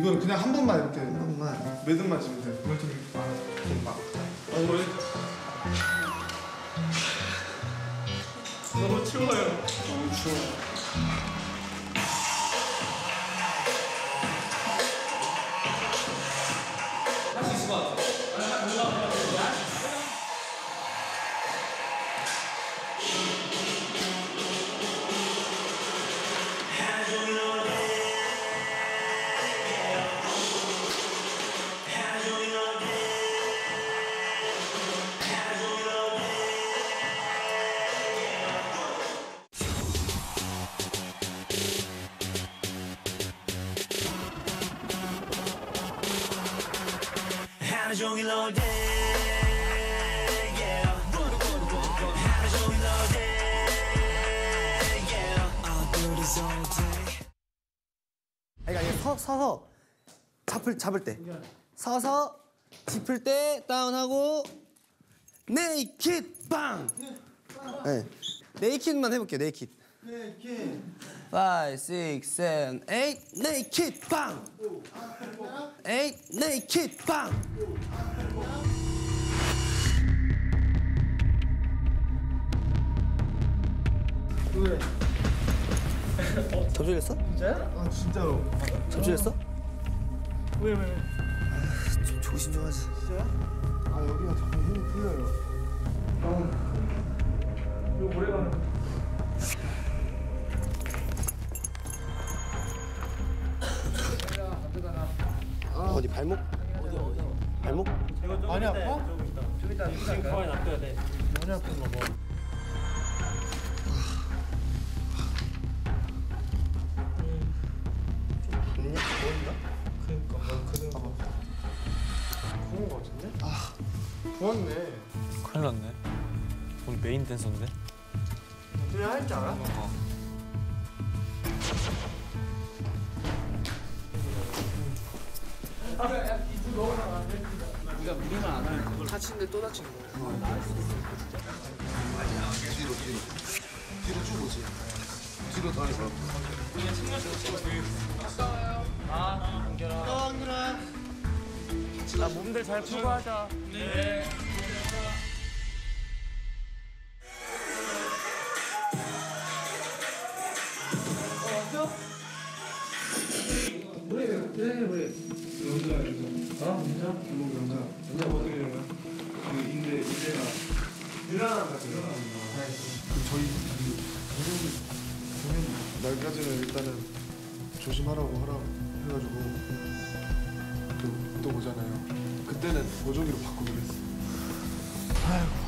이건 그냥 한 번만 이렇게 한 번만 매듭만 지면 돼. 이걸 막. 너무 추워요. 너무 추워. 할 수 있을 것 같아. 하루 종일 all day, yeah. 하루 종일 all day, yeah. All good is all day. 그러니까 이게 서서 잡을 때 서서 짚을 때 다운하고 네이키드 빵. 네. 네이키드만 해볼게요. 네이키드. 5, 6, 7, 8 네이키드 빵. 8 네이키드 빵. 왜? 접질했어? 진짜야? 아 진짜로. 접질했어? 왜? 좀 조심 좀 하지. 진짜야? 아 여기가 자꾸 힘이 풀려요. 이거 오래 가는. 어디 발목? 어디? 발목? 많이 아파? 좀 이따 지금 가만히 놔둬야 돼. 많이 아픈가 봐. 됐냐? 보인다? 그니까 난 그대로 부은 거 같은데? 아 부었네. 큰일 났네. 오늘 메인 댄서인데? 그냥 할 줄 알아? 네가 무리만 안 하면 다친데 또 다친 거야. 뒤로 쭉 오지. 뒤로 더 해봐. 나 몸들 잘 풀고 하자. 네. 인대가 늘어나는 거지. 저희 공연 날까지는 일단은 조심하라고 하라고 해가지고 또 오잖아요. 그때는 보조기로 바꾸기로 했어. 아이고.